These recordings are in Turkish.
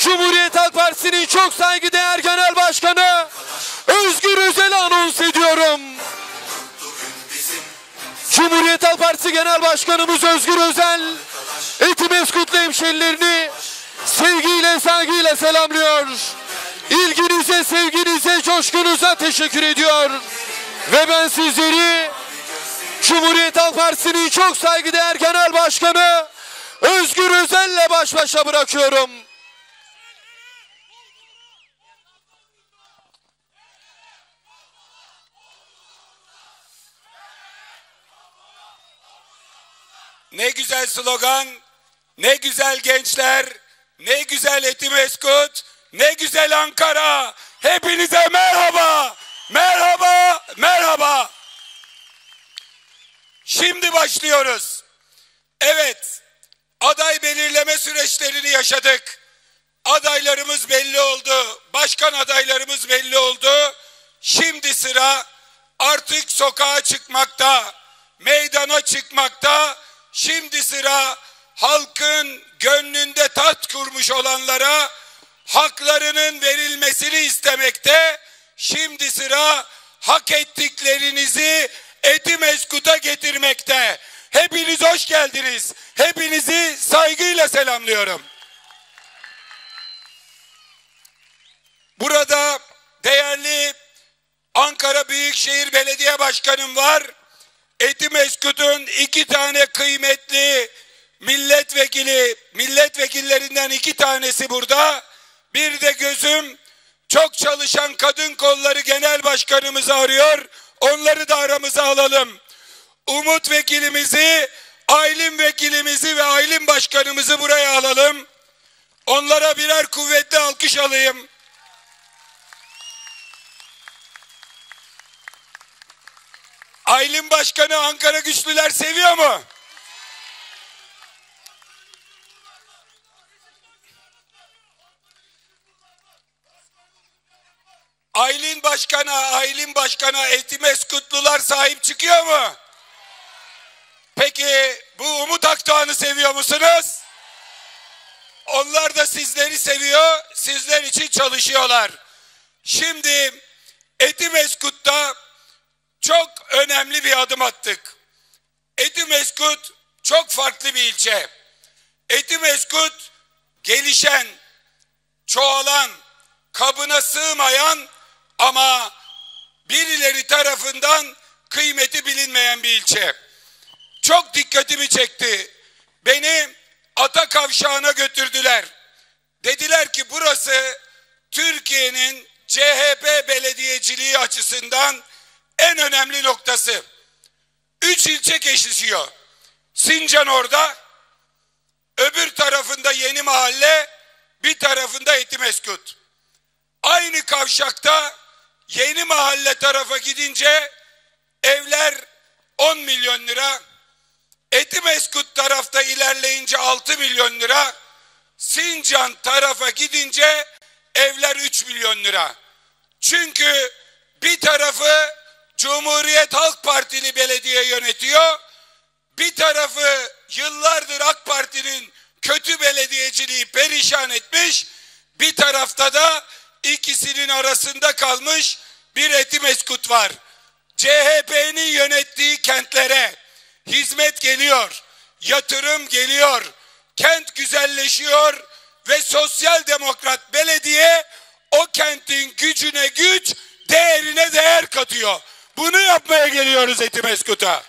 Cumhuriyet Halk Partisi'nin çok saygıdeğer Genel Başkanı Özgür Özel'i anons ediyorum. Cumhuriyet Halk Partisi Genel Başkanımız Özgür Özel, Etimeskutlu hemşerilerini sevgiyle, saygıyla selamlıyor. İlginize, sevginize, coşkunuza teşekkür ediyor. Ve ben sizleri Cumhuriyet Halk Partisi'nin çok saygıdeğer Genel Başkanı Özgür Özel'le baş başa bırakıyorum. Ne güzel slogan, ne güzel gençler, ne güzel Etimeskut, ne güzel Ankara. Hepinize merhaba, merhaba, merhaba. Şimdi başlıyoruz. Evet, aday belirleme süreçlerini yaşadık. Adaylarımız belli oldu, başkan adaylarımız belli oldu. Şimdi sıra artık sokağa çıkmakta, meydana çıkmakta. Şimdi sıra halkın gönlünde taht kurmuş olanlara haklarının verilmesini istemekte. Şimdi sıra hak ettiklerinizi Etimeskut'a getirmekte. Hepiniz hoş geldiniz. Hepinizi saygıyla selamlıyorum. Burada değerli Ankara Büyükşehir Belediye Başkanım var. Etimeskut'un 2 tane kıymetli milletvekillerinden 2 tanesi burada. Bir de gözüm çok çalışan Kadın Kolları Genel Başkanımızı arıyor. Onları da aramıza alalım. Umut vekilimizi, Aylin vekilimizi ve Aylin başkanımızı buraya alalım. Onlara birer kuvvetli alkış alayım. Aylin Başkanı Ankara Güçlüler seviyor mu? Aylin Başkan'a Etimeskutlular sahip çıkıyor mu? Peki bu Umut Akdoğan'ı seviyor musunuz? Onlar da sizleri seviyor, sizler için çalışıyorlar. Şimdi Etimeskut'ta çok önemli bir adım attık. Etimeskut çok farklı bir ilçe. Etimeskut gelişen, çoğalan, kabına sığmayan ama birileri tarafından kıymeti bilinmeyen bir ilçe. Çok dikkatimi çekti. Beni Ata Kavşağı'na götürdüler. Dediler ki burası Türkiye'nin CHP belediyeciliği açısından en önemli noktası. 3 ilçe kesişiyor. Sincan orada, öbür tarafında Yeni Mahalle, bir tarafında Etimeskut. Aynı kavşakta Yeni Mahalle tarafa gidince evler 10 milyon lira, Etimeskut tarafta ilerleyince 6 milyon lira, Sincan tarafa gidince evler 3 milyon lira. Çünkü bir tarafı Cumhuriyet Halk Partili belediye yönetiyor, bir tarafı yıllardır AK Parti'nin kötü belediyeciliği perişan etmiş, bir tarafta da ikisinin arasında kalmış bir Etimeskut var. CHP'nin yönettiği kentlere hizmet geliyor, yatırım geliyor, kent güzelleşiyor ve sosyal demokrat belediye o kentin gücüne güç, değerine değer katıyor. Bunu yapmaya geliyoruz Etimeskut'a.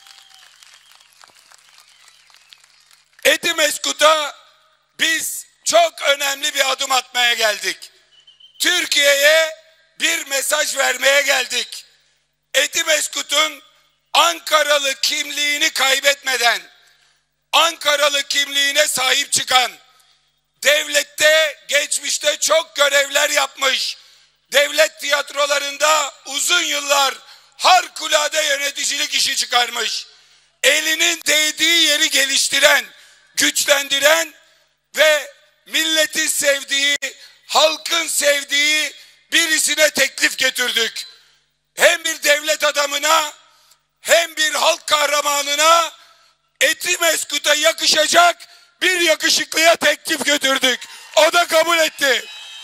Etimeskut'a biz çok önemli bir adım atmaya geldik. Türkiye'ye bir mesaj vermeye geldik. Etimeskut'un Ankaralı kimliğini kaybetmeden, Ankaralı kimliğine sahip çıkan, devlette geçmişte çok görevler yapmış, devlet tiyatrolarında uzun yıllar harikulade yöneticilik işi çıkarmış, elinin değdiği yeri geliştiren, güçlendiren ve milletin sevdiği, halkın sevdiği birisine teklif getirdik. Hem bir devlet adamına hem bir halk kahramanına Etimeskut'a yakışacak bir yakışıklıya teklif götürdük. O da kabul kabul etti.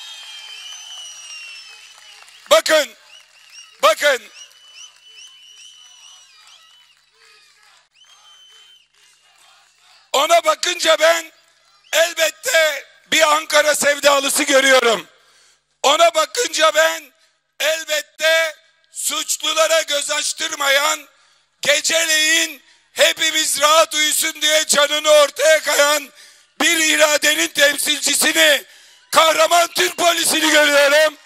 Bakın. Ona bakınca ben elbette bir Ankara sevdalısı görüyorum. Ona bakınca ben elbette suçlulara göz açtırmayan, geceleyin hepimiz rahat uyusun diye canını ortaya koyan bir iradenin temsilcisini, kahraman Türk polisini görüyorum.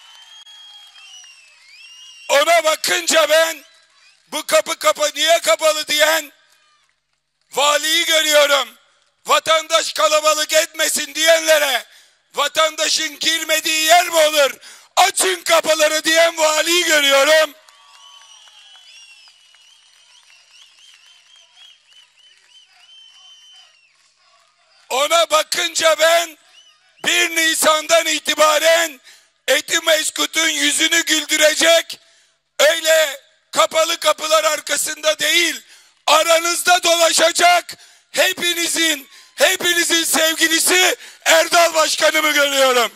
Ona bakınca ben bu kapı niye kapalı diyen valiyi görüyorum. Vatandaş kalabalık etmesin diyenlere vatandaşın girmediği yer mi olur? Açın kapıları diyen valiyi görüyorum. Ona bakınca ben 1 Nisan'dan itibaren Etimeskut'un yüzünü güldürecek, öyle kapalı kapılar arkasında değil, aranızda dolaşacak hepinizin sevgilisi Erdal Başkanımı görüyorum.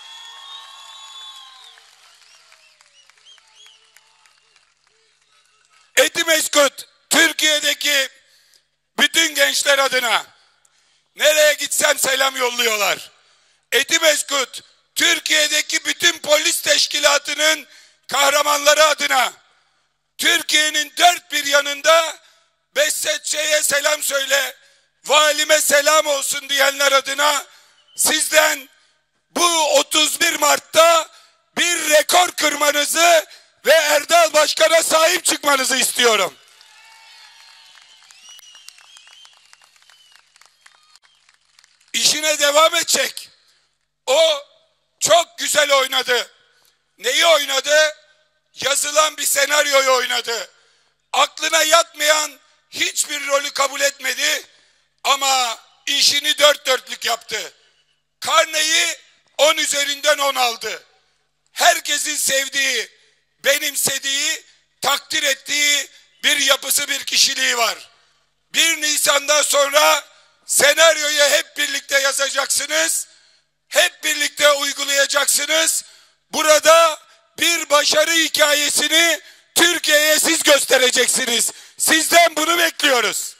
Etimeskut, Türkiye'deki bütün gençler adına nereye gitsem selam yolluyorlar. Etimeskut, Türkiye'deki bütün polis teşkilatının kahramanları adına, Türkiye'nin dört bir yanında Behzatçı'ya selam söyle, valime selam olsun diyenler adına sizden bu 31 Mart'ta bir rekor kırmanızı ve Erdal Başkan'a sahip çıkmanızı istiyorum. İşine devam edecek. O çok güzel oynadı. Neyi oynadı? Yazılan bir senaryoyu oynadı. Aklına yatmayan hiçbir rolü kabul etmedi ama işini dört dörtlük yaptı. Karneyi 10 üzerinden 10 aldı. Herkesin sevdiği, benimsediği, takdir ettiği bir yapısı, bir kişiliği var. 1 Nisan'dan sonra senaryoyu hep birlikte yazacaksınız, hep birlikte uygulayacaksınız. Burada bir başarı hikayesini Türkiye'ye siz göstereceksiniz. Sizden bunu bekliyoruz.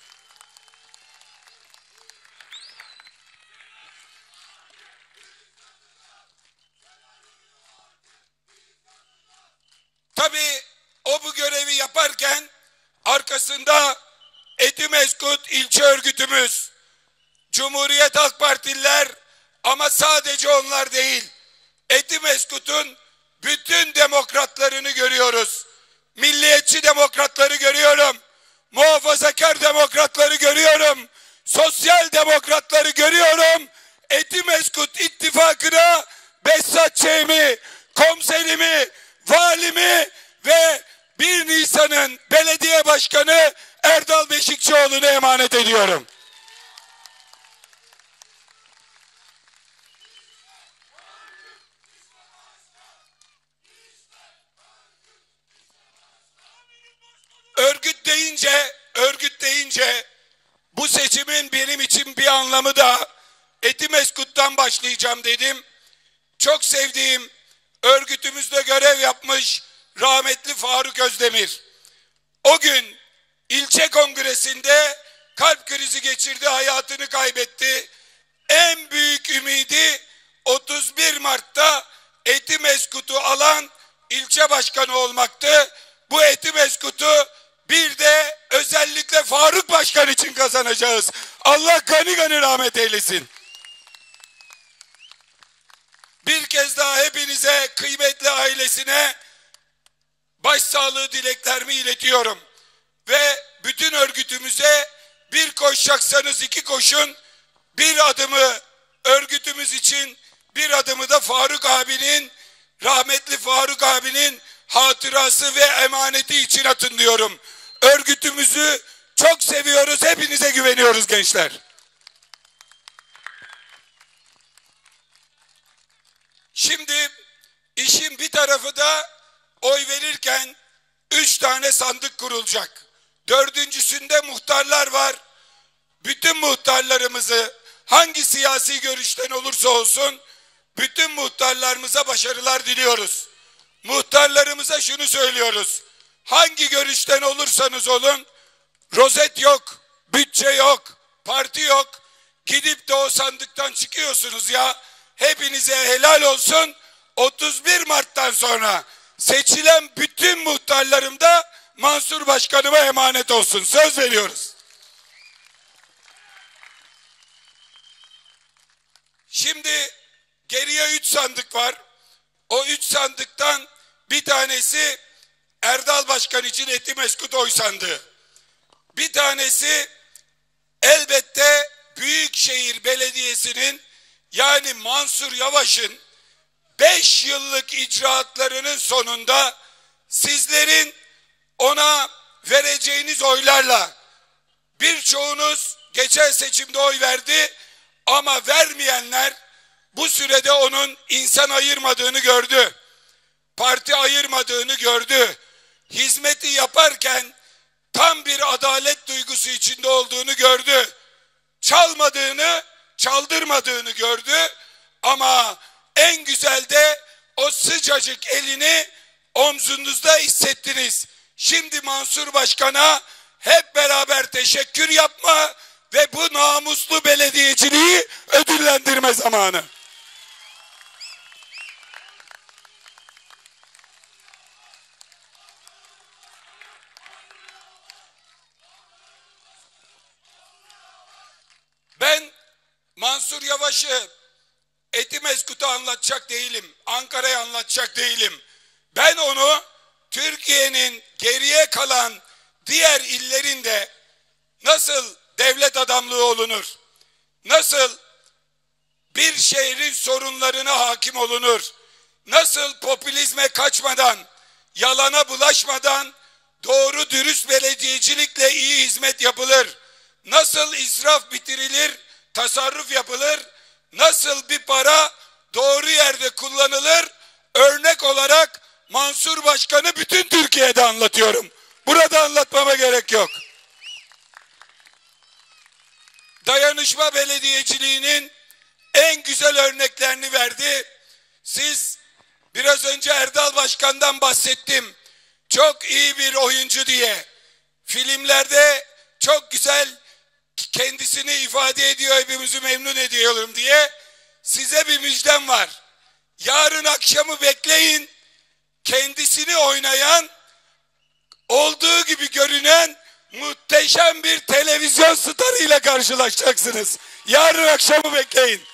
Tabii o bu görevi yaparken arkasında Etimeskut ilçe örgütümüz, Cumhuriyet Halk Partililer, ama sadece onlar değil, Etimeskut'un bütün demokratlarını görüyoruz. Milliyetçi demokratları görüyorum. Muhafazakar demokratları görüyorum. Sosyal demokratları görüyorum. Etimeskut ittifakına Behzatçı'mı, komiserimi, valimi ve 1 Nisan'ın belediye başkanı Erdal Beşikçioğlu'na emanet ediyorum. Örgüt deyince bu seçimin benim için bir anlamı da Etimeskut'tan başlayacağım dedim. Çok sevdiğim, örgütümüzde görev yapmış rahmetli Faruk Özdemir. O gün ilçe kongresinde kalp krizi geçirdi, hayatını kaybetti. En büyük ümidi 31 Mart'ta Etimeskut'u alan ilçe başkanı olmaktı. Bu Etimeskut'u bir de özellikle Faruk Başkan için kazanacağız. Allah gani gani rahmet eylesin. Bir kez daha hepinize, kıymetli ailesine başsağlığı dileklerimi iletiyorum. Ve bütün örgütümüze bir koşacaksanız 2 koşun. Bir adımı örgütümüz için, bir adımı da Faruk abinin, rahmetli Faruk abinin hatırası ve emaneti için atın diyorum. Örgütümüzü çok seviyoruz, hepinize güveniyoruz gençler. Şimdi işin bir tarafı da oy verirken 3 tane sandık kurulacak. 4.'sünde muhtarlar var. Bütün muhtarlarımızı hangi siyasi görüşten olursa olsun bütün muhtarlarımıza başarılar diliyoruz. Muhtarlarımıza şunu söylüyoruz. Hangi görüşten olursanız olun, rozet yok, bütçe yok, parti yok. Gidip de o sandıktan çıkıyorsunuz ya. Hepinize helal olsun. 31 Mart'tan sonra seçilen bütün muhtarlarım da Mansur Başkanıma emanet olsun. Söz veriyoruz. Şimdi geriye 3 sandık var. O 3 sandıktan bir tanesi Erdal Başkan için Etimeskut oy sandığı. Bir tanesi elbette Büyükşehir Belediyesi'nin, yani Mansur Yavaş'ın 5 yıllık icraatlarının sonunda sizlerin ona vereceğiniz oylarla, birçoğunuz geçen seçimde oy verdi ama vermeyenler bu sürede onun insan ayırmadığını gördü. Parti ayırmadığını gördü. Hizmeti yaparken tam bir adalet duygusu içinde olduğunu gördü. Çalmadığını, çaldırmadığını gördü. Ama en güzel de o sıcacık elini omzunuzda hissettiniz. Şimdi Mansur Başkan'a hep beraber teşekkür yapma ve bu namuslu belediyeciliği ödüllendirme zamanı. Ben Mansur Yavaş'ı Etimeskut'a anlatacak değilim. Ankara'ya anlatacak değilim. Ben onu Türkiye'nin geriye kalan diğer illerinde nasıl devlet adamlığı olunur, nasıl bir şehrin sorunlarına hakim olunur, nasıl popülizme kaçmadan, yalana bulaşmadan doğru dürüst belediyecilikle iyi hizmet yapılır, nasıl israf bitirilir, tasarruf yapılır, nasıl bir para doğru yerde kullanılır, örnek olarak Mansur Başkan'ı bütün Türkiye'de anlatıyorum. Burada anlatmama gerek yok. Dayanışma belediyeciliğinin en güzel örneklerini verdi. Siz biraz önce Erdal Başkan'dan bahsettim. Çok iyi bir oyuncu diye. Filmlerde çok güzel kendisini ifade ediyor, hepimizi memnun ediyorum diye. Size bir müjdem var. Yarın akşamı bekleyin. Kendisini oynayan, olduğu gibi görünen muhteşem bir televizyon starıyla karşılaşacaksınız. Yarın akşamı bekleyin.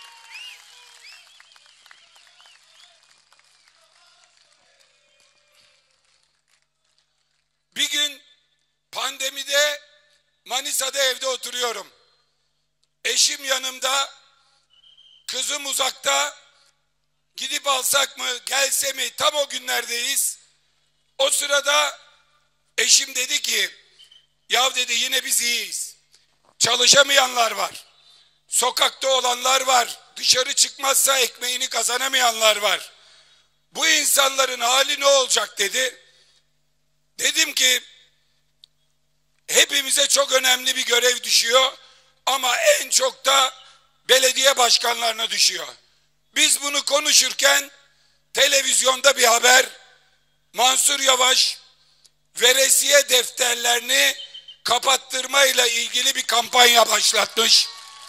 Bir gün pandemide Manisa'da evde oturuyorum. Eşim yanımda, kızım uzakta. Gidip alsak mı, gelse mi? Tam o günlerdeyiz. O sırada eşim dedi ki, ya dedi, yine biz iyiyiz. Çalışamayanlar var. Sokakta olanlar var. Dışarı çıkmazsa ekmeğini kazanamayanlar var. Bu insanların hali ne olacak dedi. Dedim ki, hepimize çok önemli bir görev düşüyor. Ama en çok da belediye başkanlarına düşüyor. Biz bunu konuşurken televizyonda bir haber, Mansur Yavaş veresiye defterlerini kapattırmayla ilgili bir kampanya başlatmış.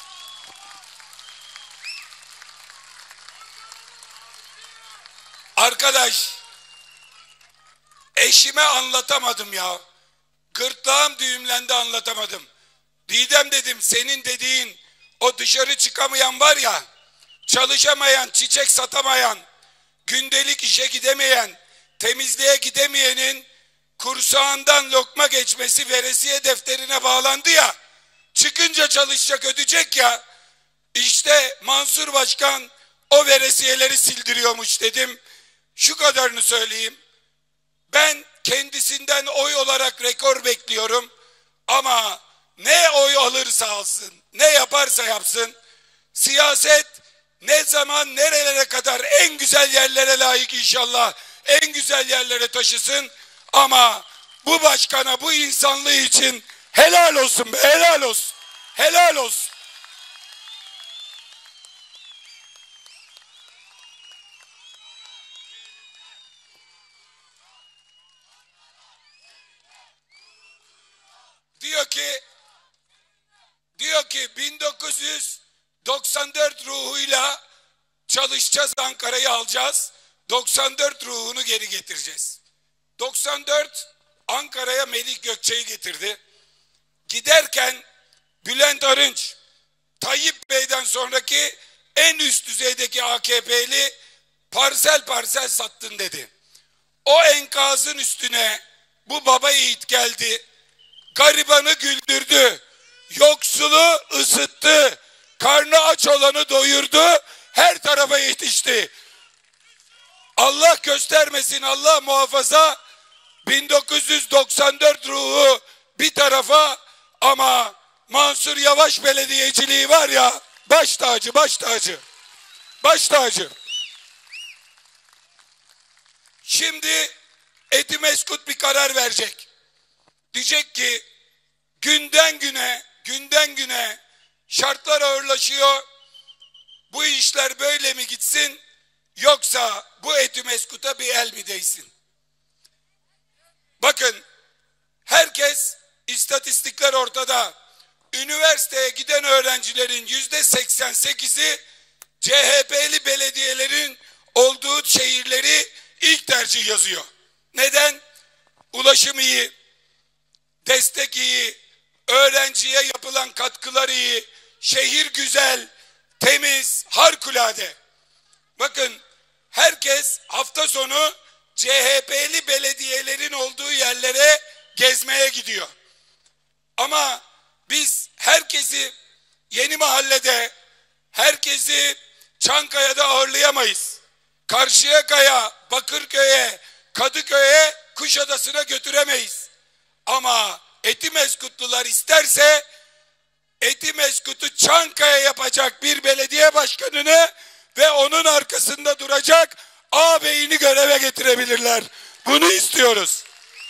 Arkadaş, eşime anlatamadım ya. Gırtlağım düğümlendi, anlatamadım. Didem dedim, senin dediğin o dışarı çıkamayan var ya, çalışamayan, çiçek satamayan, gündelik işe gidemeyen, temizliğe gidemeyenin kursağından lokma geçmesi veresiye defterine bağlandı ya, çıkınca çalışacak, ödeyecek ya, işte Mansur Başkan o veresiyeleri sildiriyormuş dedim. Şu kadarını söyleyeyim. Ben kendisinden oy olarak rekor bekliyorum ama ne oy alırsa alsın, ne yaparsa yapsın, siyaset ne zaman nerelere kadar en güzel yerlere layık inşallah en güzel yerlere taşısın ama bu başkana, bu insanlığı için helal olsun be, helal olsun, helal olsun. 1994 ruhuyla çalışacağız, Ankara'yı alacağız. 94 ruhunu geri getireceğiz. 94 Ankara'ya Melik Gökçe'yi getirdi. Giderken Bülent Arınç, Tayyip Bey'den sonraki en üst düzeydeki AKP'li parsel parsel sattın dedi. O enkazın üstüne bu baba yiğit geldi. Garibanı güldürdü. Yoksulu ısıttı. Karnı aç olanı doyurdu. Her tarafa yetişti. Allah göstermesin, Allah muhafaza, 1994 ruhu bir tarafa ama Mansur Yavaş belediyeciliği var ya, baş tacı, baş tacı, baş tacı. Şimdi Etimeskut bir karar verecek. Diyecek ki günden güne şartlar ağırlaşıyor. Bu işler böyle mi gitsin, yoksa bu Etimeskut'a bir el mi değsin? Bakın, herkes, istatistikler ortada. Üniversiteye giden öğrencilerin %88'i CHP'li belediyelerin olduğu şehirleri ilk tercih yazıyor. Neden? Ulaşım iyi, destek iyi, öğrenciye yapılan katkılar iyi, şehir güzel, temiz, harikulade. Bakın, herkes hafta sonu CHP'li belediyelerin olduğu yerlere gezmeye gidiyor. Ama biz herkesi Yeni Mahalle'de, herkesi Çankaya'da ağırlayamayız. Karşıyaka'ya, Bakırköy'e, Kadıköy'e, Kuşadası'na götüremeyiz. Ama Etimeskutlular isterse Etimeskut'u Çankaya yapacak bir belediye başkanını ve onun arkasında duracak ağabeyini göreve getirebilirler. Bunu istiyoruz.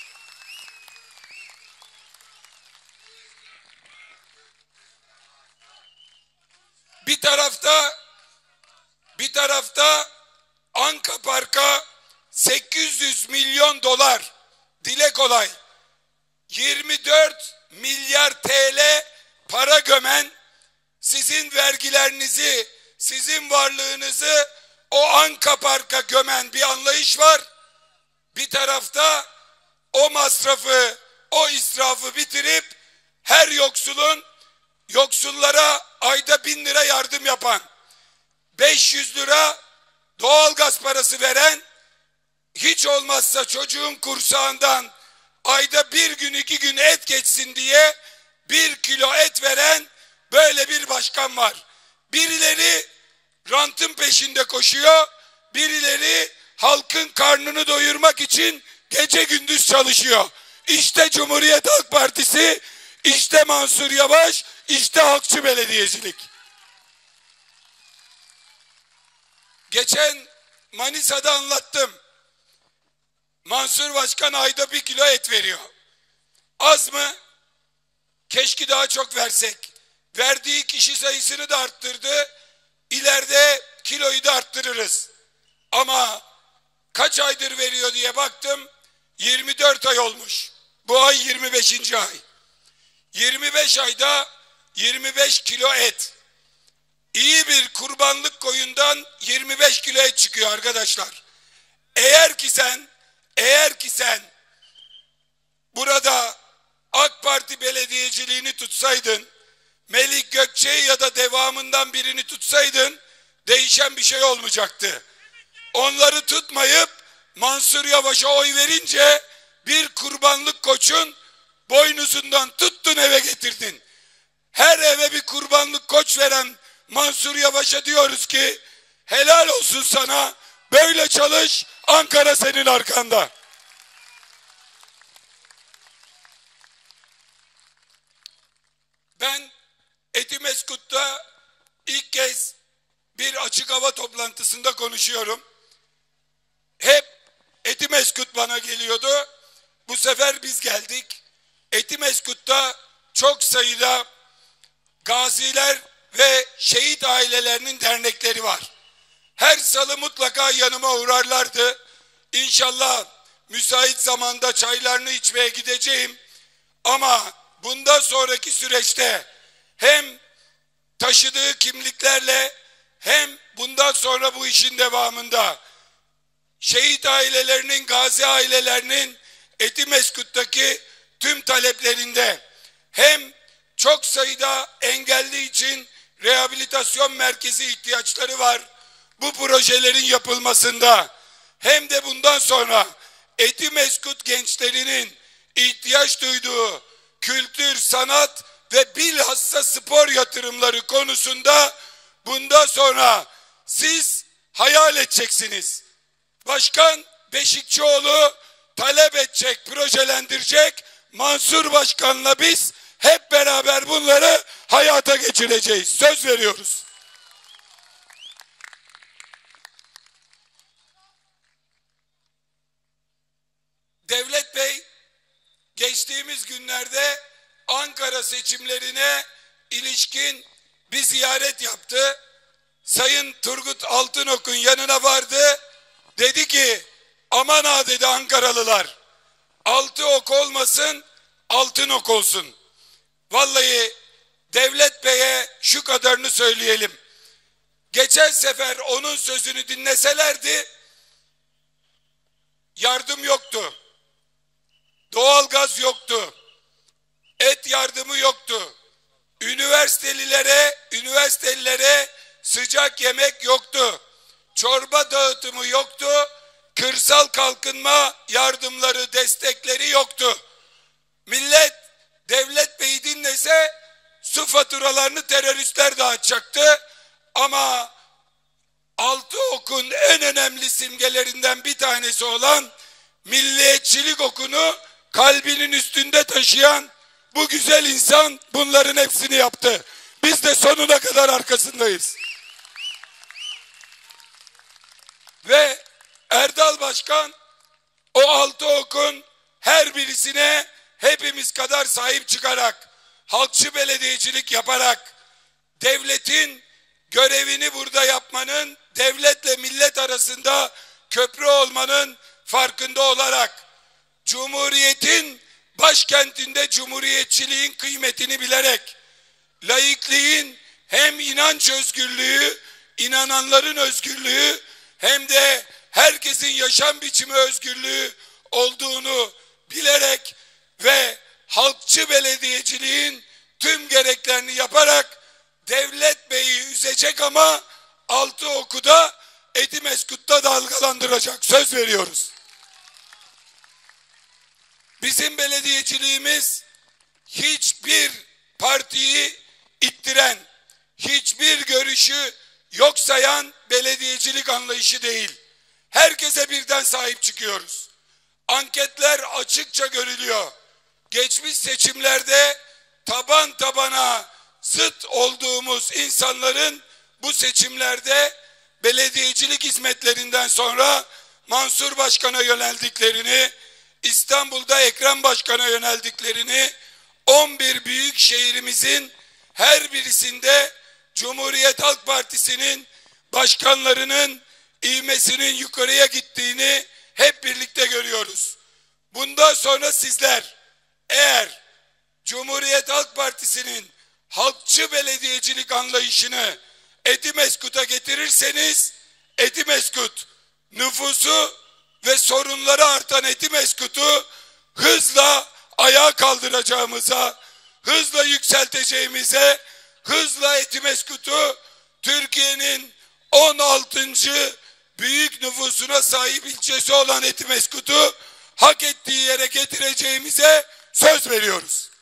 Bir tarafta Anka Park'a 800 milyon dolar, dile kolay, 24 milyar TL para gömen, sizin vergilerinizi, sizin varlığınızı o Anka Park'a gömen bir anlayış var. Bir tarafta o masrafı, o israfı bitirip her yoksullara ayda 1000 lira yardım yapan, 500 lira doğalgaz parası veren, hiç olmazsa çocuğun kursağından ayda 1 gün 2 gün et geçsin diye 1 kilo et veren böyle bir başkan var. Birileri rantın peşinde koşuyor, birileri halkın karnını doyurmak için gece gündüz çalışıyor. İşte Cumhuriyet Halk Partisi, işte Mansur Yavaş, işte halkçı belediyecilik. Geçen Manisa'da anlattım. Mansur Başkan ayda 1 kilo et veriyor. Az mı? Keşke daha çok versek. Verdiği kişi sayısını da arttırdı. İleride kiloyu da arttırırız. Ama kaç aydır veriyor diye baktım. 24 ay olmuş. Bu ay 25. ay. 25 ayda 25 kilo et. İyi bir kurbanlık koyundan 25 kilo et çıkıyor arkadaşlar. Eğer ki sen burada AK Parti belediyeciliğini tutsaydın, Melik Gökçe'yi ya da devamından birini tutsaydın, değişen bir şey olmayacaktı. Onları tutmayıp Mansur Yavaş'a oy verince bir kurbanlık koçun boynuzundan tuttun, eve getirdin. Her eve bir kurbanlık koç veren Mansur Yavaş'a diyoruz ki helal olsun sana, böyle çalış, Ankara senin arkanda. Ben Etimeskut'ta ilk kez bir açık hava toplantısında konuşuyorum. Hep Etimeskut bana geliyordu. Bu sefer biz geldik. Etimeskut'ta çok sayıda gaziler ve şehit ailelerinin dernekleri var. Her salı mutlaka yanıma uğrarlardı. İnşallah müsait zamanda çaylarını içmeye gideceğim. Ama bundan sonraki süreçte hem taşıdığı kimliklerle hem bundan sonra bu işin devamında şehit ailelerinin, gazi ailelerinin Etimeskut'taki tüm taleplerinde hem çok sayıda engelli için rehabilitasyon merkezi ihtiyaçları var bu projelerin yapılmasında, hem de bundan sonra Etimeskut gençlerinin ihtiyaç duyduğu kültür, sanat ve bilhassa spor yatırımları konusunda bundan sonra siz hayal edeceksiniz. Başkan Beşikçioğlu talep edecek, projelendirecek. Mansur Başkan'la biz hep beraber bunları hayata geçireceğiz. Söz veriyoruz. Devlet Bey geçtiğimiz günlerde Ankara seçimlerine ilişkin bir ziyaret yaptı. Sayın Turgut Altınok'un yanına vardı. Dedi ki aman ha dedi Ankaralılar, altı ok olmasın altın ok olsun. Vallahi Devlet Bey'e şu kadarını söyleyelim. Geçen sefer onun sözünü dinleselerdi yardım yoktu. Doğalgaz yoktu. Et yardımı yoktu. Üniversitelilere sıcak yemek yoktu. Çorba dağıtımı yoktu. Kırsal kalkınma yardımları, destekleri yoktu. Millet Devlet Bey'i dinlese su faturalarını teröristler dağıtacaktı. Ama altı okun en önemli simgelerinden bir tanesi olan milliyetçilik okunu kalbinin üstünde taşıyan bu güzel insan bunların hepsini yaptı. Biz de sonuna kadar arkasındayız. Ve Erdal Başkan o altı okun her birisine hepimiz kadar sahip çıkarak, halkçı belediyecilik yaparak, devletin görevini burada yapmanın, devletle millet arasında köprü olmanın farkında olarak, Cumhuriyet'in başkentinde cumhuriyetçiliğin kıymetini bilerek, laikliğin hem inanç özgürlüğü, inananların özgürlüğü hem de herkesin yaşam biçimi özgürlüğü olduğunu bilerek ve halkçı belediyeciliğin tüm gereklerini yaparak Devlet Bey'i üzecek ama altı oku da Etimeskut'ta dalgalandıracak. Söz veriyoruz. Bizim belediyeciliğimiz hiçbir partiyi ittiren, hiçbir görüşü yok sayan belediyecilik anlayışı değil. Herkese birden sahip çıkıyoruz. Anketler açıkça görülüyor. Geçmiş seçimlerde taban tabana zıt olduğumuz insanların bu seçimlerde belediyecilik hizmetlerinden sonra Mansur Başkan'a yöneldiklerini, İstanbul'da Ekrem Başkan'a yöneldiklerini, 11 büyük şehrimizin her birisinde Cumhuriyet Halk Partisi'nin başkanlarının ivmesinin yukarıya gittiğini hep birlikte görüyoruz. Bundan sonra sizler eğer Cumhuriyet Halk Partisi'nin halkçı belediyecilik anlayışını Etimeskut'a getirirseniz, Etimeskut nüfusu ve sorunları artan Etimeskut'u hızla ayağa kaldıracağımıza, hızla yükselteceğimize, hızla Etimeskut'u Türkiye'nin 16. büyük nüfusuna sahip ilçesi olan Etimeskut'u hak ettiği yere getireceğimize söz veriyoruz.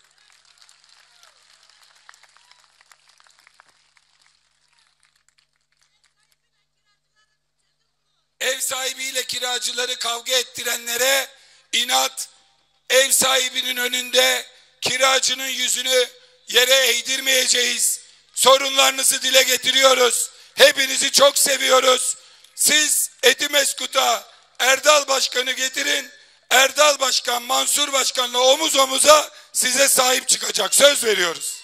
Ev sahibiyle kiracıları kavga ettirenlere inat, ev sahibinin önünde kiracının yüzünü yere eğdirmeyeceğiz. Sorunlarınızı dile getiriyoruz. Hepinizi çok seviyoruz. Siz Etimeskut'a Erdal Başkan'ı getirin. Erdal Başkan, Mansur Başkan'la omuz omuza size sahip çıkacak. Söz veriyoruz.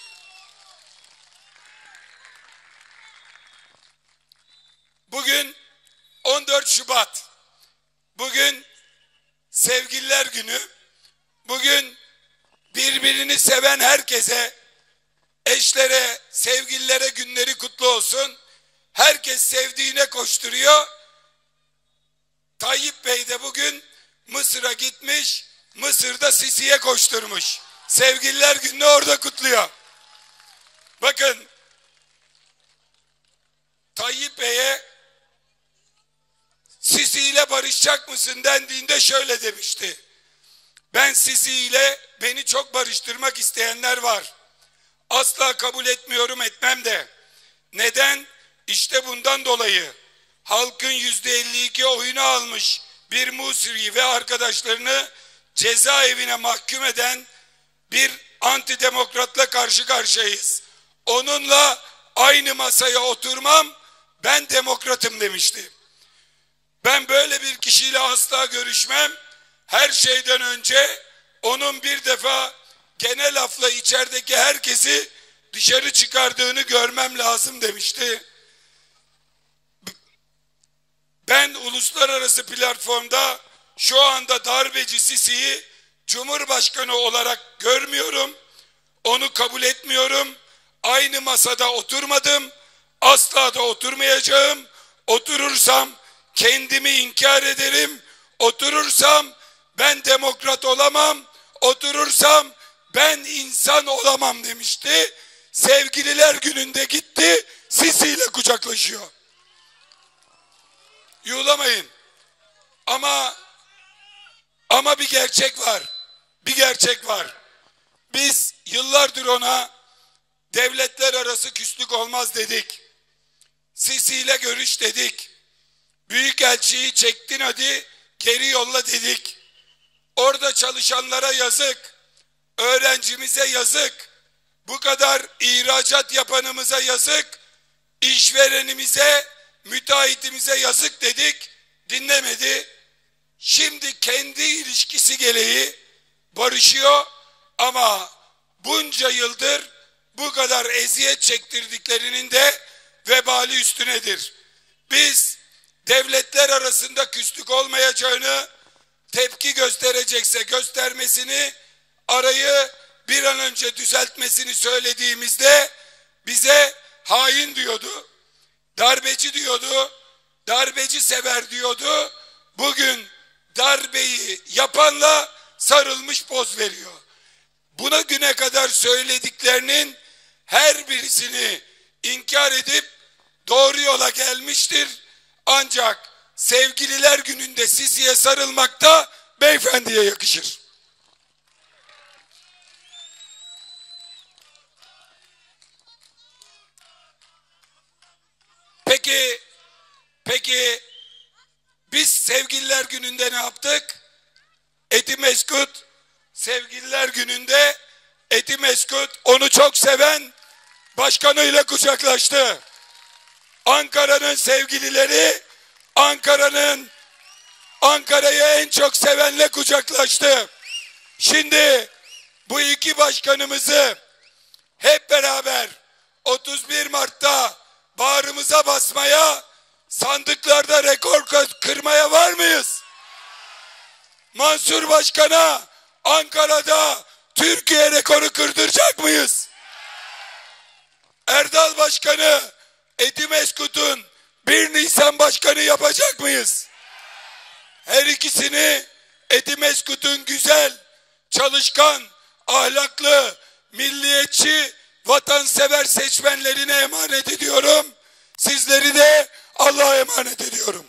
Bugün 14 Şubat. Bugün Sevgililer Günü. Bugün birbirini seven herkese Eşlere, sevgililere günleri kutlu olsun. Herkes sevdiğine koşturuyor. Tayyip Bey de bugün Mısır'a gitmiş. Mısır'da Sisi'ye koşturmuş. Sevgililer gününü orada kutluyor. Bakın, Tayyip Bey'e Sisi ile barışacak mısın dendiğinde şöyle demişti. Ben Sisi ile beni çok barıştırmak isteyenler var. Asla kabul etmiyorum, etmem de. Neden? İşte bundan dolayı halkın %52 oyunu almış bir Musri ve arkadaşlarını cezaevine mahkum eden bir antidemokratla karşı karşıyayız. Onunla aynı masaya oturmam, ben demokratım demişti. Ben böyle bir kişiyle asla görüşmem. Her şeyden önce onun bir defa genel afla içerideki herkesi dışarı çıkardığını görmem lazım demişti. Ben uluslararası platformda şu anda darbeci Sisi'yi Cumhurbaşkanı olarak görmüyorum. Onu kabul etmiyorum. Aynı masada oturmadım. Asla da oturmayacağım. Oturursam kendimi inkar ederim. Oturursam ben demokrat olamam. Oturursam ben insan olamam demişti. Sevgililer gününde gitti, Sisi ile kucaklaşıyor. Yuhlamayın. Ama bir gerçek var. Bir gerçek var. Biz yıllardır ona devletler arası küslük olmaz dedik. Sisi ile görüş dedik. Büyükelçiyi çektin hadi geri yolla dedik. Orada çalışanlara yazık. Öğrencimize yazık. Bu kadar ihracat yapanımıza yazık. İşverenimize, müteahhitimize yazık dedik. Dinlemedi. Şimdi kendi ilişkisi gereği barışıyor ama bunca yıldır bu kadar eziyet çektirdiklerinin de vebali üstünedir. Biz devletler arasında küslük olmayacağını, tepki gösterecekse göstermesini, arayı bir an önce düzeltmesini söylediğimizde bize hain diyordu, darbeci diyordu, darbeci sever diyordu. Bugün darbeyi yapanla sarılmış poz veriyor. Buna güne kadar söylediklerinin her birisini inkar edip doğru yola gelmiştir. Ancak sevgililer gününde Sisi'ye sarılmak da beyefendiye yakışır. Peki biz sevgililer gününde ne yaptık? Etimeskut sevgililer gününde Etimeskut onu çok seven başkanıyla kucaklaştı. Ankara'nın sevgilileri Ankara'yı en çok sevenle kucaklaştı. Şimdi bu iki başkanımızı hep beraber 31 Mart'ta bağrımıza basmaya, sandıklarda rekor kırmaya var mıyız? Mansur Başkan'a Ankara'da Türkiye rekoru kırdıracak mıyız? Erdal Başkan'ı Etimeskut'un 1 Nisan Başkanı yapacak mıyız? Her ikisini Etimeskut'un güzel, çalışkan, ahlaklı, milliyetçi, vatansever seçmenlerine emanet ediyorum. Sizleri de Allah'a emanet ediyorum.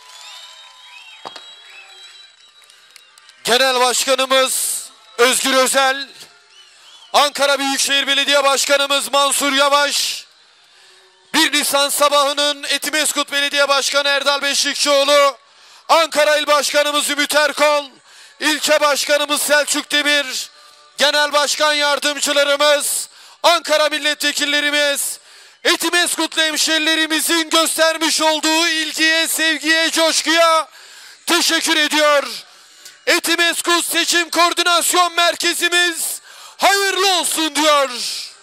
Genel Başkanımız Özgür Özel, Ankara Büyükşehir Belediye Başkanımız Mansur Yavaş, 1 Nisan sabahının Etimeskut Belediye Başkanı Erdal Beşikçioğlu, Ankara İl Başkanımız Ümit Erkol, İlçe Başkanımız Selçuk Demir, Genel Başkan Yardımcılarımız, Ankara Milletvekillerimiz, Etimeskutlu hemşerilerimizin göstermiş olduğu ilgiye, sevgiye, coşkuya teşekkür ediyor. Etimeskut Seçim Koordinasyon Merkezimiz hayırlı olsun diyor.